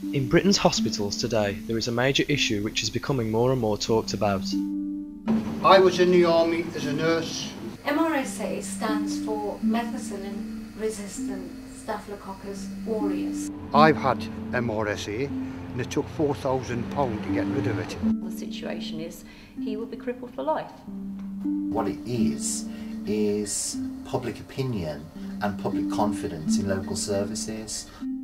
In Britain's hospitals today, there is a major issue which is becoming more and more talked about. I was in the army as a nurse. MRSA stands for methicillin-resistant Staphylococcus aureus. I've had MRSA and it took £4,000 to get rid of it. The situation is he will be crippled for life. What it is public opinion and public confidence in local services.